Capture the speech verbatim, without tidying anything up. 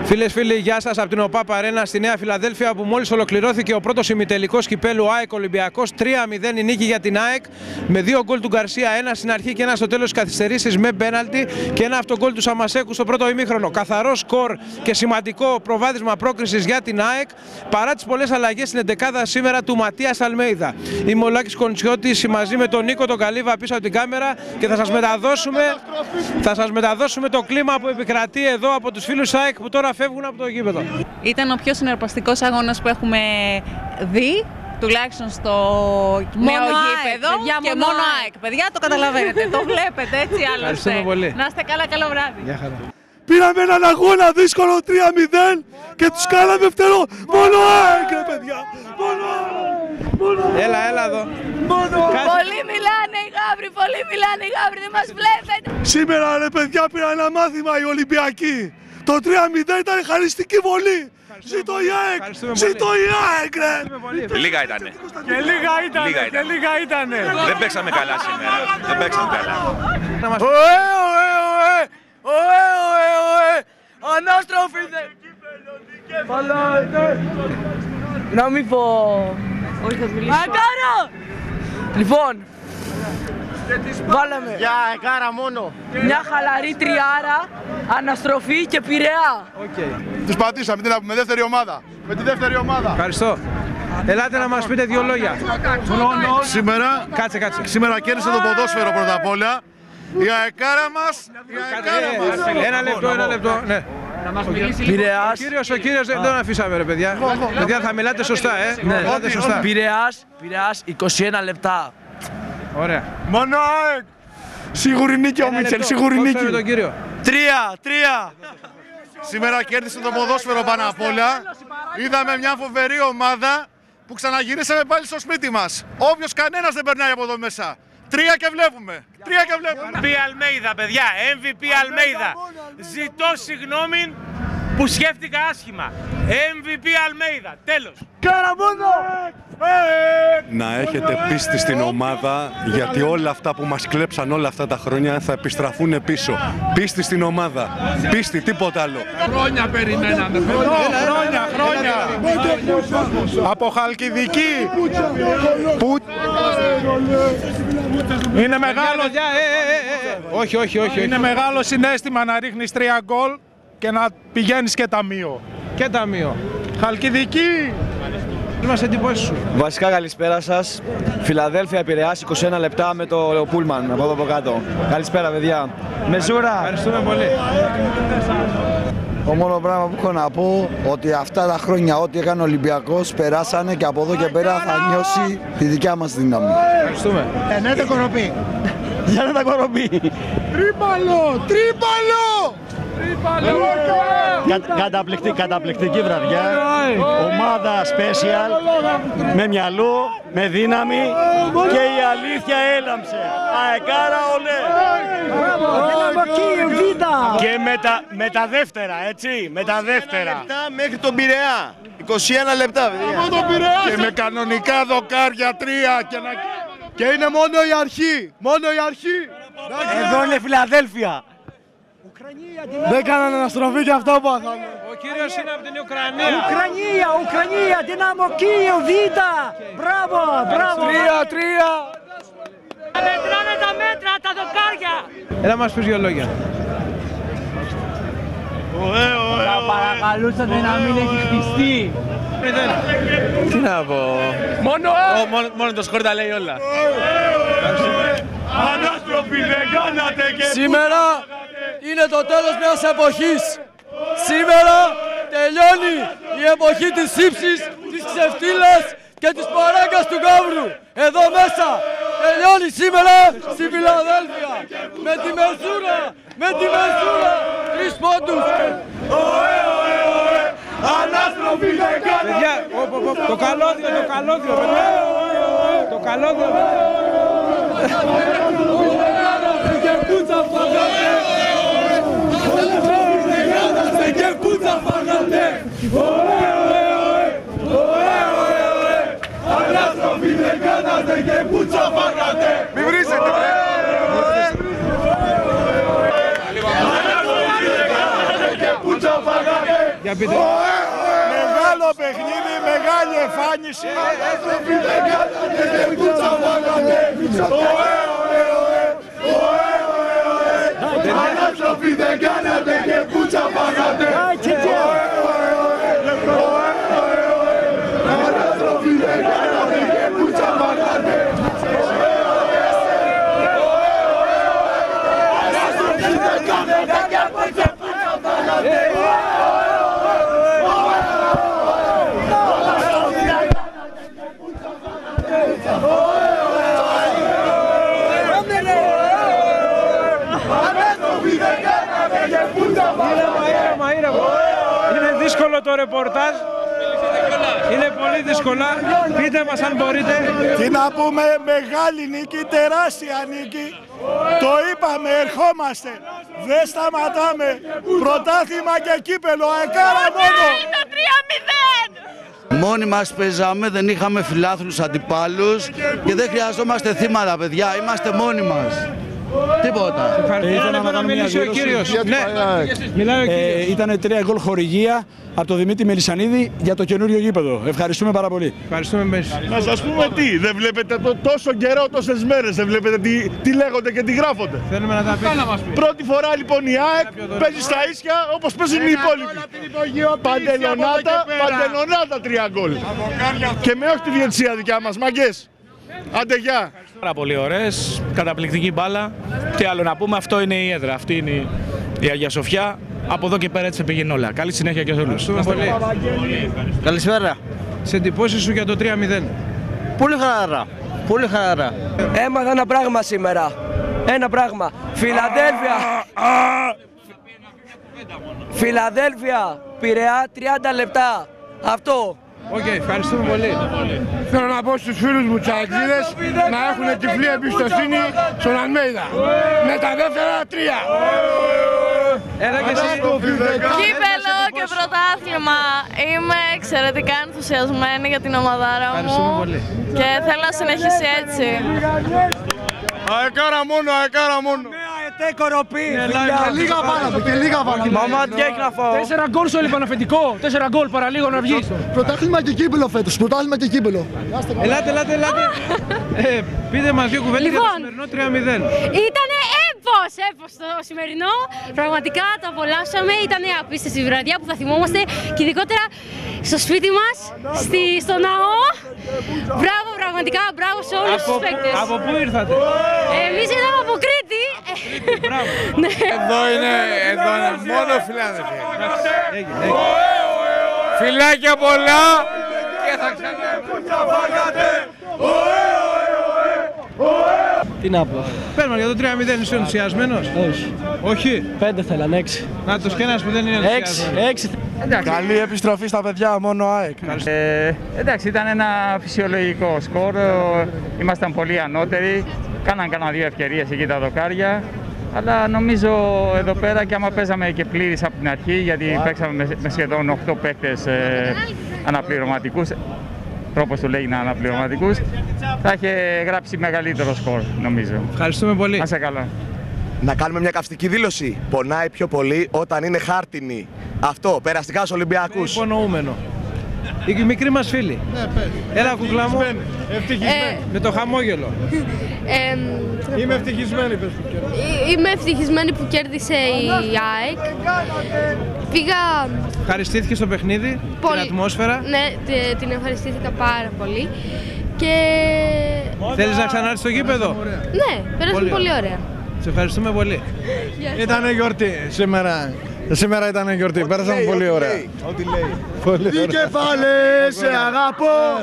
Φίλες, φίλοι, γεια σας από την ΟΠΑΠ Αρένα στη Νέα Φιλαδέλφια, που μόλις ολοκληρώθηκε ο πρώτος ημιτελικός κυπέλου ΑΕΚ Ολυμπιακός. τρία μηδέν η νίκη για την ΑΕΚ με δύο γκολ του Γκαρσία, ένα στην αρχή και ένα στο τέλος της καθυστερήσεις με πέναλτι και ένα αυτογκολ του Σαμασέκου στο πρώτο ημίχρονο. Καθαρό σκορ και σημαντικό προβάδισμα πρόκρισης για την ΑΕΚ παρά τις πολλές αλλαγές στην εντεκάδα σήμερα του Ματίας Αλμέιδα. Είμαι ο Λάκης Κοντσιώτης μαζί με τον Νίκο τον Καλίβα πίσω από την κάμερα και θα σας μεταδώσουμε, θα σας μεταδώσουμε το κλίμα που επικρατεί εδώ από τους φίλους ΑΕΚ που τώρα φεύγουν από το γήπεδο. Ήταν ο πιο συναρπαστικός αγώνας που έχουμε δει, τουλάχιστον στο νέο γήπεδο, και μόνο ΑΕΚ. Παιδιά, το καταλαβαίνετε, το βλέπετε έτσι άλλωστε. Να είστε καλά, καλό βράδυ. Γεια χαρά. Πήραμε έναν αγώνα δύσκολο τρία μηδέν και τους κάναμε φτερό. Μόνο ΑΕΚ, ρε παιδιά. Μόνο ΑΕΚ. Έλα, έλα εδώ. Πολύ μιλάνε οι γάβροι, πολύ μιλάνε οι γάβροι, δεν μας βλέπετε. Σήμερα, ρε παιδιά, πήρα ένα μάθημα οι Ολυμπιακοί. Το τρία μηδέν ήταν χαριστική βολή. Ζήτω η ΑΕΚ! Ζήτω η ΑΕΚ, ρε! Λίγα ήτανε. Και λίγα ήτανε, και λίγα ήτανε. Δεν παίξαμε καλά σήμερα. Δεν παίξαμε καλά. Ωε, ωε, ωε! Ωε, ωε, ωε! Ανάστροφη δε! Να μην πω... Όχι, θα μιλήσω. Αγκάρα! Λοιπόν, βάλαμε για Αγκάρα μόνο. μια χαλαρή τριάρα, αναστροφή και Πειραιά. Okay. Τους πατήσαμε, τι να πούμε, δεύτερη ομάδα. Με τη δεύτερη ομάδα. Ευχαριστώ. Ελάτε να μας πείτε δύο λόγια. Σήμερα, Κάτσε, κάτσε. σήμερα κέρδισε το ποδόσφαιρο πρώτα απ' όλα. Η αεκάρα μας, η αεκάρα μας. Ένα λεπτό, ένα λεπτό. Ναι. Πειραιάς. Ο κύριος, ο κύριος δεν τον αφήσαμε, ρε παιδιά. Παιδιά, θα μιλάτε σωστά, ε. Μιλάτε σωστά. Πειραιάς, Πειραιάς, είκοσι ένα λεπτά. Ωραία. Μόνο ΑΕΚ. Σίγουρη νίκη ο Μίτσελ, σίγουρη νίκη. Με τον κύριο. Τρία, τρία. Σήμερα κέρδισε το ποδόσφαιρο πάνω απ' όλα. Είδαμε μια φοβερή ομάδα που ξαναγυρίσαμε πάλι στο σπίτι μας. Όποιος κανένας δεν περνάει από εδώ μέσα. Τρία και βλέπουμε. Τρία και βλέπουμε. εμ βι πι Αλμέιδα, παιδιά. εμ βι πι Αλμέιδα. Ζητώ συγγνώμη που σκέφτηκα άσχημα. εμ βι πι Αλμέιδα. Τέλος. Καραμόνο! Να έχετε πίστη στην ομάδα, γιατί όλα αυτά που μας κλέψαν όλα αυτά τα χρόνια θα επιστραφούν πίσω. Πίστη στην ομάδα. Πίστη, τίποτα άλλο. Χρόνια περιμέναμε. Χρόνια, χρόνια. Από Χαλκιδική. Που... Είναι μεγάλο... Όχι, όχι, όχι. Είναι μεγάλο συναίσθημα να ρίχνεις τρία γκολ και να πηγαίνεις και ταμείο. Και ταμείο. Χαλκιδική. Είμαστε εντυπώσεις σου. Βασικά καλησπέρα σας. Φιλαδέλφια Πειραιάς, είκοσι ένα λεπτά με το Πούλμαν από εδώ από κάτω. Καλησπέρα παιδιά. Μεζούρα. Ευχαριστούμε πολύ. Το μόνο πράγμα που έχω να πω ότι αυτά τα χρόνια ό,τι έκανε ο Ολυμπιακός περάσανε και από εδώ και πέρα θα νιώσει τη δικιά μας δύναμη. Ευχαριστούμε. Ενέτε κοροπή. Για να τα κοροπεί. Τρίπαλο! Τρίπαλο! Κα, καταπληκτική, καταπληκτική βραδιά. Ομάδα special. Με μυαλό, με δύναμη. Και η αλήθεια έλαμψε. Αεκάρα ολέ. Και με τα, με τα δεύτερα, έτσι. Με τα δεύτερα. Μέχρι τον Πειραιά. είκοσι ένα λεπτά παιδιά. Και με κανονικά δοκάρια τρία και, να... και είναι μόνο η αρχή. Μόνο η αρχή. Εδώ είναι Φιλαδέλφια. Δεν κάνανε αναστροφή και αυτό πάθαμε. Ο κύριος είναι από την Ουκρανία. Ουκρανία, Ουκρανία, Δυνάμο Κίεβ, Β. Μπράβο, μπράβο. Τρία, τρία. Μετράνε τα μέτρα, τα δοκάρια. Έλα μας πεις δύο λόγια. Θα παρακαλούσατε να μην έχει χτιστεί. Τι να πω. Μόνο, μόνο, μόνο το σκορ τα λέει όλα. Ανάστροφοι δεν κάνατε και Σήμερα είναι το τέλος μιας εποχής. Σήμερα τελειώνει η εποχή της ύψης, της ξεφτύλας και της παράγκας του γάβρου. Εδώ μέσα τελειώνει σήμερα στη Φιλαδέλφια. Με τη μεζούρα, με τη μεζούρα, τρεις πόντους. Ωε, ωε, ωε, ανάστροφοι δεν κάνατε. Παιδιά, το καλώδιο, το καλώδιο, παιδιά. Το καλώδιο, παιδιά. Και κούτσα φάγατε. Και κούτσα φάγατε. Ωε, ωε, ωε, ωε, ωε, ωε, ανάστροφοι δεν κάνατε και κούτσα φάγατε. Μη βρίζετε, βρε. Ανάστροφοι δεν κάνατε και κούτσα φάγατε. Για πείτε. Μεγάλο παιχνίδι, μεγάλη εμφάνιση. Άνθρωποι δεν κάνατε και πουτσα φάγατε. Άνθρωποι δεν κάνατε και πουτσα φάγατε. Άνθρωποι δεν κάνατε και πουτσα φάγατε. Είναι δύσκολο το ρεπορτάζ. Είναι πολύ δύσκολα. Πείτε μας αν μπορείτε. Τι να πούμε, μεγάλη νίκη, τεράστια νίκη. Το είπαμε, ερχόμαστε. Δεν σταματάμε. Πρωτάθλημα και κύπελο, αεκάρα μόνο. Είναι τρία μηδέν. Μόνοι μας παίζαμε, δεν είχαμε φιλάθλους αντιπάλους και δεν χρειαζόμαστε θύματα, παιδιά. Είμαστε μόνοι μας. Τίποτα. Ήθελα να μιλήσει ο κύριος. Ναι, μιλάει ο κύριος. Ήταν τρία γκολ χορηγία από τον Δημήτρη Μελισσανίδη για το καινούριο γήπεδο. Ευχαριστούμε πάρα πολύ. Ευχαριστούμε εμείς. Να σας πούμε τι, δεν βλέπετε το τόσο καιρό, τόσες μέρες, δεν βλέπετε τι, τι λέγονται και τι γράφονται. Θέλουμε να τα πείτε. Πρώτη φορά λοιπόν η ΑΕΚ παίζει στα ίσια όπως παίζουν οι υπόλοιποι. Παντελονάτα, παντελονάτα τρία γκολ. Και με όχι τη διετησία δικιά μας, μαγκές. Άντε γεια. Πάρα πολύ ωραίες, καταπληκτική μπάλα. Τι άλλο να πούμε, αυτό είναι η έδρα, αυτή είναι η Αγία Σοφιά. Από εδώ και πέρα έτσι πήγαινε όλα. Καλή συνέχεια και σε όλους. Πολύ. Καλησπέρα. Σε εντυπώσεις σου για το τρία μηδέν. Πολύ χαρά. Πολύ χαρά. Έμαθα ένα πράγμα σήμερα. Ένα πράγμα. Φιλαδέλφια. Φιλαδέλφια. Πειραιά τριάντα λεπτά. Αυτό. Οκ, okay, ευχαριστούμε πολύ. Θέλω να πω στους φίλους μου τσαεξίδες να έχουν τυφλή εμπιστοσύνη στον Αλμέιδα. Με τα δεύτερα τρία. Έλα και εσύ. Κύπελο και πρωτάθλημα. Είμαι εξαιρετικά ενθουσιασμένη για την ομαδάρα μου. Ευχαριστούμε πολύ. Και θέλω να συνεχίσει έτσι. Αεκάρα μόνο, αεκάρα μόνο. Ετέ κοροπή. Και λίγα βάλαμε, και λίγα βάλαμε. Μαμά, τι έχει να φάω. Τέσσερα γκολ στο λιπαναφεντικό. Τέσσερα γκολ παραλίγο να βγει. Πρωτάθλημα και κύπελο φέτος, πρωτάθλημα και κύπελο. Ελάτε, ελάτε, ελάτε. ε, πείτε μας δύο κουβέντες για το σημερινό τρία μηδέν. Ήτανε έπος, έπος το σημερινό. Πραγματικά το απολαύσαμε. Ήτανε απίστευτη βραδιά που θα θυμόμαστε και ειδικότερα στο σπίτι μας, στη, στο ναό. Μπράβο, πραγματικά, μπράβο σε όλους τους παίκτες. Από πού ήρθατε? Εμείς ήρθαμε από Κρήτη. Μπράβο. Εδώ είναι, εδώ είναι, μόνο φιλάδελφοι. Φιλάκια πολλά και θα ξανάρθουμε. Τι να πω. Παίρνουμε για το τρία μηδέν, είσαι ενθουσιασμένος? Όχι. Όχι. Πέντε θέλαν, έξι. Να το σκένας που δεν είναι ενθουσιασμένος. Έξι. Καλή επιστροφή στα παιδιά, μόνο ΑΕΚ. Ε, εντάξει, ήταν ένα φυσιολογικό σκορ. Ήμασταν πολύ ανώτεροι. Κάναν κανένα δύο ευκαιρίες εκεί τα δοκάρια. Αλλά νομίζω εδώ πέρα και άμα παίζαμε και πλήρης από την αρχή, γιατί παίξαμε με σχεδόν οκτώ παίκτες ε, αναπληρωματικούς, όπως του λέγει αναπληρωματικούς, θα είχε γράψει μεγαλύτερο σκορ, νομίζω. Ευχαριστούμε πολύ. Να σε καλά. Να κάνουμε μια καυστική δήλωση. Πονάει πιο πολύ όταν είναι χάρτινη. Αυτό, περαστικά στους Ολυμπιακούς. Υπονοούμενο. Η μικρή μας φίλη. Ναι, πες. Έλα κουκλά μου. Ευτυχισμένη. Ε, με το χαμόγελο. Ε, Είμαι ευτυχισμένη, πες που κέρδισε. Είμαι ευτυχισμένη που κέρδισε η ΑΕΚ. Πήγα... Ευχαριστήθηκε στο παιχνίδι, πολύ... την ατμόσφαιρα. Ναι, την ευχαριστήθηκα πάρα πολύ. Και... Θέλεις να ξανάρθεις στο γήπεδο? Ναι, πέρασε πολύ ωραία. Σε ευχαριστούμε πολύ. Ήτανε γιορτή σήμερα. Σήμερα ήταν γιορτή, πέρασαμε πολύ ωραία. Ό,τι λέει. Πολύ ωραία. Τι κεφάλες, σε αγαπώ.